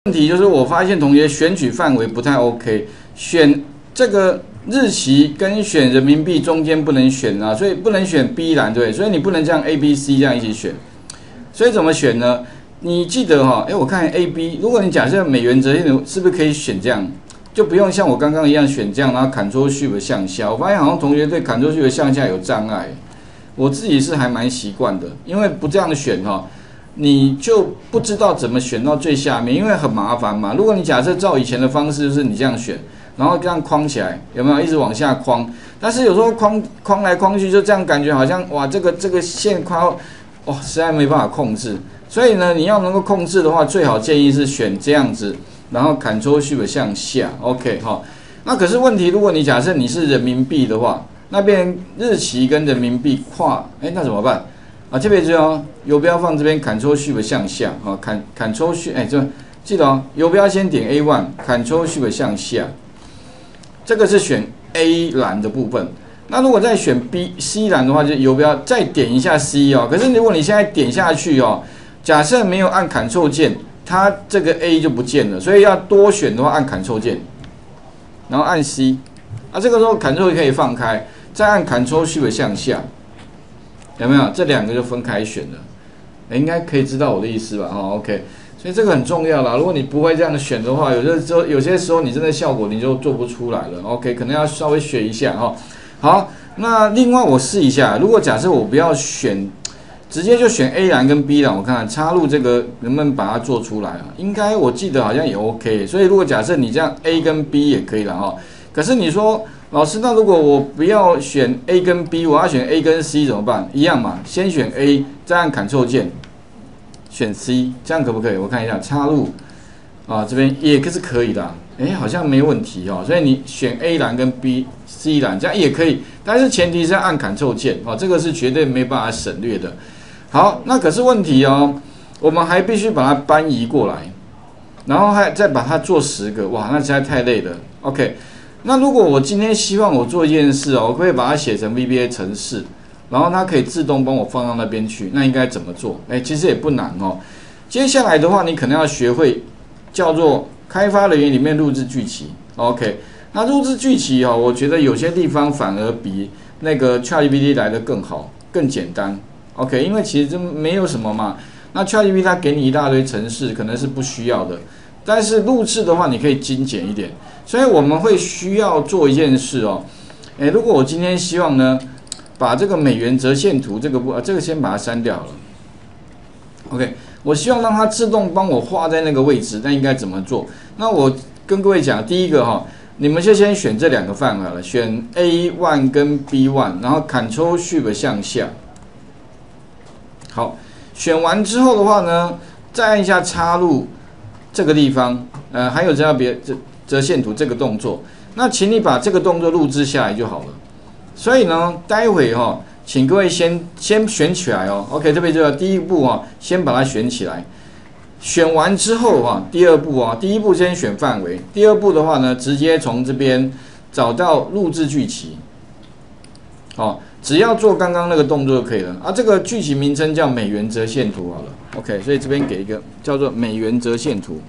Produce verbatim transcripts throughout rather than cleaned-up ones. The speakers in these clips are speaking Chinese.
问题就是我发现同学选取范围不太 OK， 选这个日期跟选人民币中间不能选啊，所以不能选 B 栏对，所以你不能这样 A、B、C 这样一起选。所以怎么选呢？你记得哈、哦，哎，我看 A、B， 如果你假设美元折现图，是不是可以选这样？就不用像我刚刚一样选这样，然后 Ctrl Shift 向下。我发现好像同学对 Ctrl Shift 向下有障碍，我自己是还蛮习惯的，因为不这样选哈、哦。你就不知道怎么选到最下面，因为很麻烦嘛。如果你假设照以前的方式，就是你这样选，然后这样框起来，有没有一直往下框？但是有时候框框来框去，就这样感觉好像哇，这个这个线框，哇，实在没办法控制。所以呢，你要能够控制的话，最好建议是选这样子，然后 Ctrl Shift 向下 ，OK 哈。那可是问题，如果你假设你是人民币的话，那边日期跟人民币跨，哎，那怎么办？啊，特别注意哦，游标放这边 ，Ctrl Shift 向下，啊，Ctrl Shift， 哎，这记得哦，游标先点 A 一 ，Ctrl Shift 向下，这个是选 A 栏的部分。那如果再选 B、C 栏的话，就游标再点一下 C 哦。可是如果你现在点下去哦，假设没有按 Ctrl 键，它这个 A 就不见了，所以要多选的话按 Ctrl 键，然后按 C， 啊，这个时候 Ctrl 可以放开，再按 Ctrl Shift 向下。有没有？这两个就分开选了，应该可以知道我的意思吧？哦 ，OK， 所以这个很重要啦。如果你不会这样选的话，有些时候有些时候你真的效果你就做不出来了。OK， 可能要稍微学一下哈。好，那另外我试一下，如果假设我不要选，直接就选 A 栏跟 B 栏，我看看插入这个能不能把它做出来啊？应该我记得好像也 OK。所以如果假设你这样 A 跟 B 也可以了哈。可是你说。老师，那如果我不要选 A 跟 B， 我要选 A 跟 C 怎么办？一样嘛，先选 A， 再按 Ctrl 键，选 C， 这样可不可以？我看一下插入啊，这边也是可以的，哎，好像没问题哦。所以你选 A 栏跟 B、C 栏这样也可以，但是前提是按 Ctrl 键哦，这个是绝对没办法省略的。好，那可是问题哦，我们还必须把它搬移过来，然后还再把它做十个，哇，那实在太累了。OK。那如果我今天希望我做一件事哦，我可以把它写成 V B A 程式，然后它可以自动帮我放到那边去，那应该怎么做？哎，其实也不难哦。接下来的话，你可能要学会叫做开发人员里面录制剧集 ，OK？ 那录制剧集哦，我觉得有些地方反而比那个 ChatGPT 来的更好、更简单 ，OK？ 因为其实这没有什么嘛。那 ChatGPT 它给你一大堆程式，可能是不需要的。但是录制的话，你可以精简一点，所以我们会需要做一件事哦。诶，如果我今天希望呢，把这个美元折线图这个部，啊，这个先把它删掉了。OK， 我希望让它自动帮我画在那个位置，那应该怎么做？那我跟各位讲，第一个哈、哦，你们就先选这两个范围了，选 A 一 跟 B 一， 然后 Ctrl Shift 向下。好，选完之后的话呢，再按一下插入。这个地方，呃，还有这样别折折线图这个动作，那请你把这个动作录制下来就好了。所以呢，待会哈、哦，请各位先先选起来哦。OK， 这边就要第一步啊、哦，先把它选起来。选完之后哈、啊，第二步啊，第一步先选范围，第二步的话呢，直接从这边找到录制剧集。哦，只要做刚刚那个动作就可以了啊。这个剧集名称叫美元折线图好了。OK， 所以这边给一个叫做美元折线图。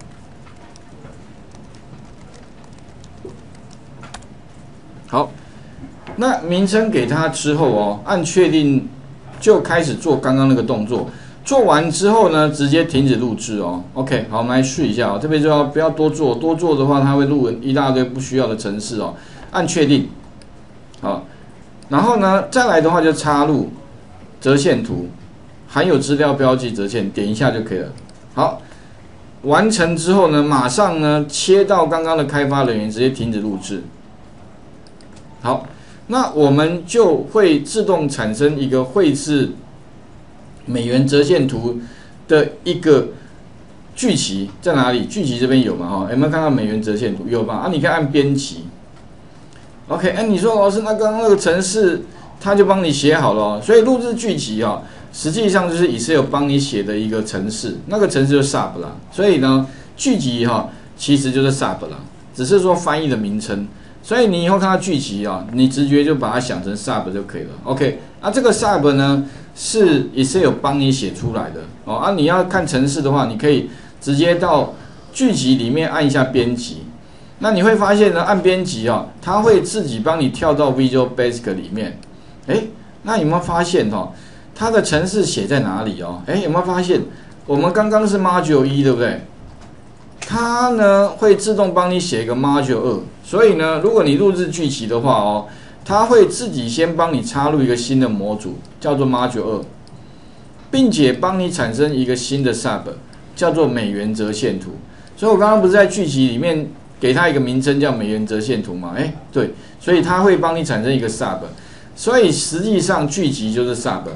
好，那名称给它之后哦，按确定就开始做刚刚那个动作。做完之后呢，直接停止录制哦。OK， 好，我们来试一下哦。这边就要不要多做，多做的话它会录一大堆不需要的程式哦。按确定，好，然后呢，再来的话就插入折线图。含有资料标记折线，点一下就可以了。好，完成之后呢，马上呢切到刚刚的开发人员，直接停止录制。好，那我们就会自动产生一个绘制美元折线图的一个剧集，在哪里？剧集这边有嘛？哈，有没有看到美元折线图？有吧？啊，你可以按编辑。OK， 哎，你说老师，那刚刚那个程式他就帮你写好了哦，所以录制剧集啊、哦。实际上就是 Excel 帮你写的一个程式，那个程式就是 sub 啦。所以呢，剧集哈、哦、其实就是 sub 啦，只是说翻译的名称。所以你以后看到剧集啊，你直觉就把它想成 sub 就可以了。OK， 啊这个 sub 呢是 Excel 帮你写出来的哦。啊你要看程式的话，你可以直接到剧集里面按一下编辑，那你会发现呢，按编辑哦，它会自己帮你跳到 Visual Basic 里面。哎，那有没有发现哦，它的程式写在哪里哦？哎，有没有发现我们刚刚是 Module 一，对不对？它呢会自动帮你写一个 Module 二，所以呢，如果你录制剧集的话哦，它会自己先帮你插入一个新的模组，叫做 Module 二，并且帮你产生一个新的 Sub， 叫做美元折线图。所以我刚刚不是在剧集里面给它一个名称叫美元折线图吗？哎，对，所以它会帮你产生一个 Sub， 所以实际上剧集就是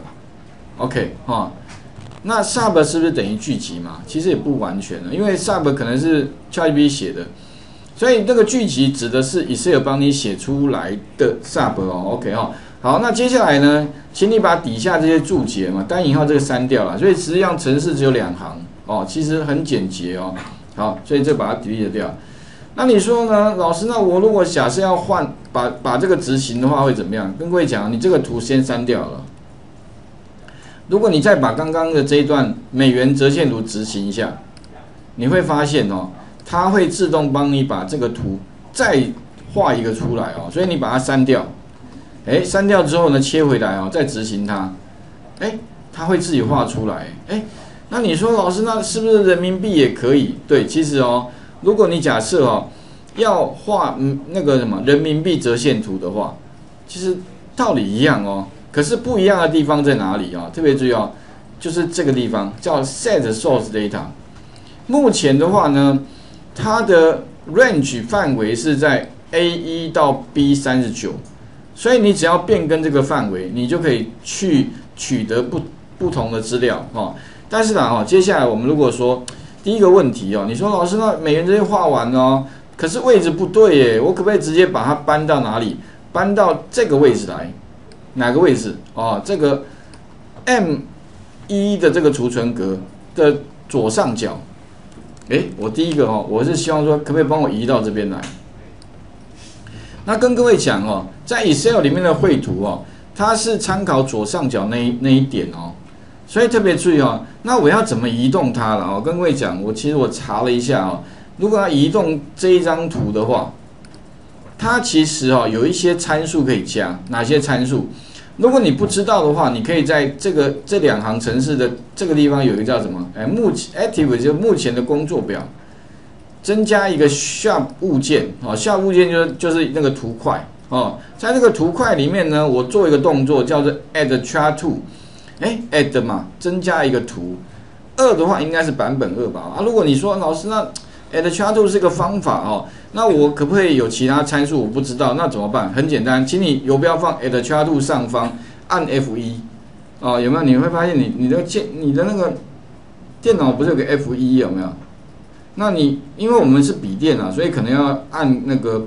Sub。OK 哈。那 sub 是不是等于剧集嘛？其实也不完全了，因为 sub 可能是 ChatGPT 写的，所以这个剧集指的是 Excel 帮你写出来的 sub 哦。OK 哈，好，那接下来呢，请你把底下这些注解嘛，单引号这个删掉了，所以实际上程式只有两行哦，其实很简洁哦。好，所以这把它 delete 掉。那你说呢，老师？那我如果假设要换把把这个执行的话，会怎么样？跟各位讲，你这个图先删掉了。如果你再把刚刚的这一段美元折线图执行一下，你会发现哦，它会自动帮你把这个图再画一个出来哦，所以你把它删掉，哎，删掉之后呢，切回来哦，再执行它，哎，它会自己画出来，哎，那你说老师，那是不是人民币也可以？对，其实哦，如果你假设哦要画嗯那个什么人民币折线图的话，其实道理一样哦。可是不一样的地方在哪里啊？特别注意哦，就是这个地方叫 set source data。目前的话呢，它的 range 范围是在 A 一 到 B 三十九，所以你只要变更这个范围，你就可以去取得不不同的资料哦。但是呢，哦，接下来我们如果说第一个问题哦，你说老师，那美元这些画完哦，可是位置不对耶，我可不可以直接把它搬到哪里？搬到这个位置来？哪个位置？哦，这个 M 一 的这个储存格的左上角。哎，我第一个哦，我是希望说，可不可以帮我移到这边来？那跟各位讲哦，在 Excel 里面的绘图哦，它是参考左上角那一那一点哦，所以特别注意哦。那我要怎么移动它了？哦，跟各位讲，我其实我查了一下哦，如果要移动这一张图的话，它其实哦有一些参数可以加，哪些参数？如果你不知道的话，你可以在这个这两行程式的这个地方有一个叫什么？哎，目前 active 就目前的工作表，增加一个 sharp 物件哦 ，sharp 物件就是就是那个图块哦，在这个图块里面呢，我做一个动作叫做 add chart to， 哎 add 嘛，增加一个图。二的话应该是版本二吧？啊，如果你说老师那 add chart to 是个方法哦。那我可不可以有其他参数？我不知道，那怎么办？很简单，请你游标放 add chart to 上方，按 F 一， 哦，有没有？你会发现你你的键你的那个电脑不是有个 F 一 有没有？那你因为我们是笔电啊，所以可能要按那个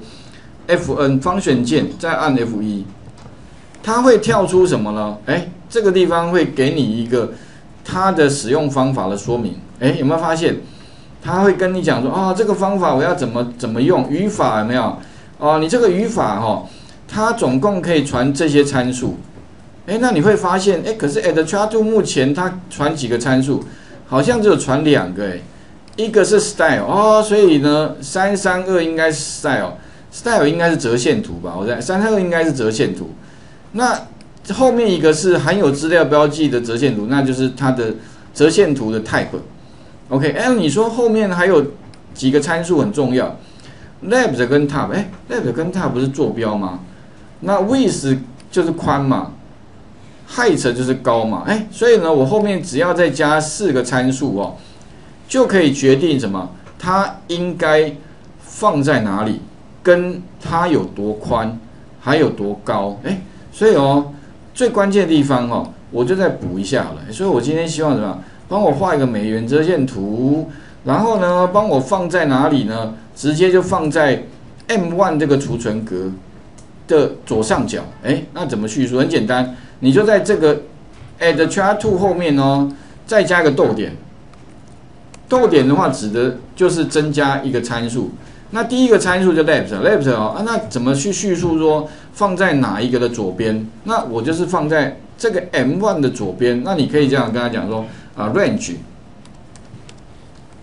F N 方选键，再按 F 一， 它会跳出什么呢？哎，这个地方会给你一个它的使用方法的说明。哎，有没有发现？他会跟你讲说啊、哦，这个方法我要怎么怎么用，语法有没有？哦，你这个语法哈、哦，它总共可以传这些参数。哎，那你会发现，哎，可是 add chart to 目前它传几个参数？好像只有传两个，哎，一个是 style 哦，所以呢，三三二应该是 style，style 应该是折线图吧？我在三三二应该是折线图。那后面一个是含有资料标记的折线图，那就是它的折线图的 type。OK， 哎，你说后面还有几个参数很重要 ，left 跟 top， 哎 ，left 跟 top 不是坐标吗？那 width 就是宽嘛 ，height 就是高嘛，哎，所以呢，我后面只要再加四个参数哦，就可以决定什么，它应该放在哪里，跟它有多宽，还有多高，哎，所以哦，最关键的地方哦，我就再补一下好了。所以我今天希望什么？帮我画一个美元折线图，然后呢，帮我放在哪里呢？直接就放在 M 一 这个储存格的左上角。哎，那怎么叙述？很简单，你就在这个 add chart to 后面哦，再加一个逗点。逗点的话，指的就是增加一个参数。那第一个参数就 left，left 哦，啊，那怎么去叙述说放在哪一个的左边？那我就是放在这个 M 一 的左边。那你可以这样跟他讲说。啊 ，range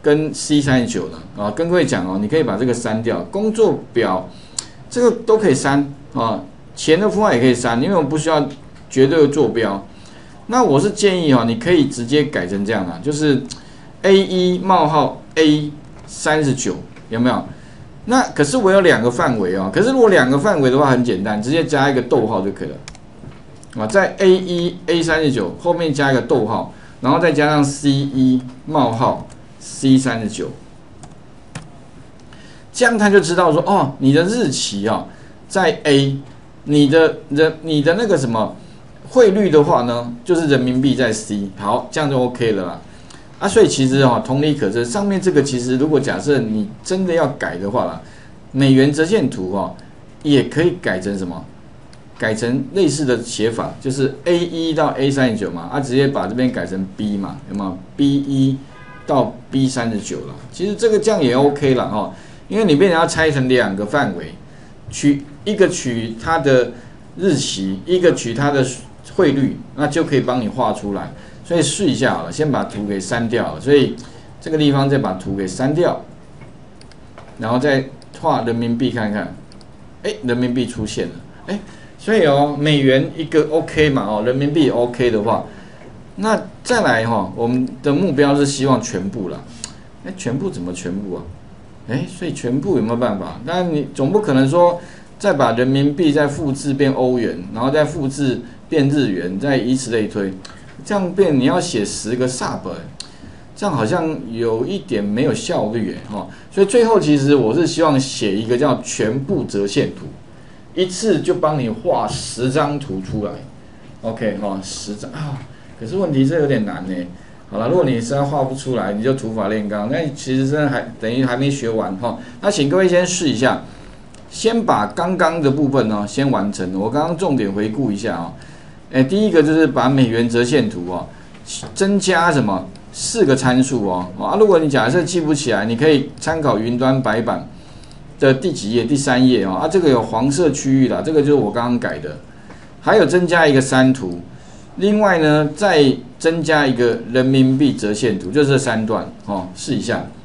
跟 C 三十九了啊，跟各位讲哦，你可以把这个删掉，工作表这个都可以删啊，钱的符号也可以删，因为我们不需要绝对的坐标。那我是建议哈，你可以直接改成这样啦，就是 A 一 冒号 A 三十九，有没有？那可是我有两个范围啊，可是如果两个范围的话很简单，直接加一个逗号就可以了啊，在 A 一 A 三十九后面加一个逗号，然后再加上 C 一 冒号 C 三十九，这样他就知道说哦，你的日期啊在 A， 你的人你的那个什么汇率的话呢，就是人民币在 C， 好，这样就 OK 了啦。啊，所以其实哈、哦，同理可证，上面这个其实如果假设你真的要改的话啦，美元折线图哈、哦，也可以改成什么？改成类似的写法，就是 A 一 到 A 三十九嘛，啊，直接把这边改成 B 嘛，有没有 ？B 一 到 B 三十九了，其实这个这样也 OK 了哈、哦，因为你变成要拆成两个范围，取一个取它的日期，一个取它的汇率，那就可以帮你画出来。所以试一下好了，先把图给删掉了，所以这个地方再把图给删掉，然后再画人民币看看，哎，人民币出现了，哎，所以哦，美元一个 OK 嘛，哦，人民币 OK 的话，那再来哈、哦，我们的目标是希望全部啦，哎，全部怎么全部啊？哎，所以全部有没有办法？当然你总不可能说再把人民币再复制变欧元，然后再复制变日元，再以此类推。这样变你要写十个 sub， 这样好像有一点没有效率哎哈，所以最后其实我是希望写一个叫全部折线图，一次就帮你画十张图出来 ，OK 哈，十张啊，可是问题这有点难呢。好了，如果你实在画不出来，你就土法炼钢，那其实真的还等于还没学完哈。那请各位先试一下，先把刚刚的部分呢先完成，我刚刚重点回顾一下啊。哎，第一个就是把美元折线图哦，增加什么四个参数哦啊，如果你假设记不起来，你可以参考云端白板的第几页，第三页哦啊，这个有黄色区域啦，这个就是我刚刚改的，还有增加一个删图，另外呢再增加一个人民币折线图，就这三段哦，试一下。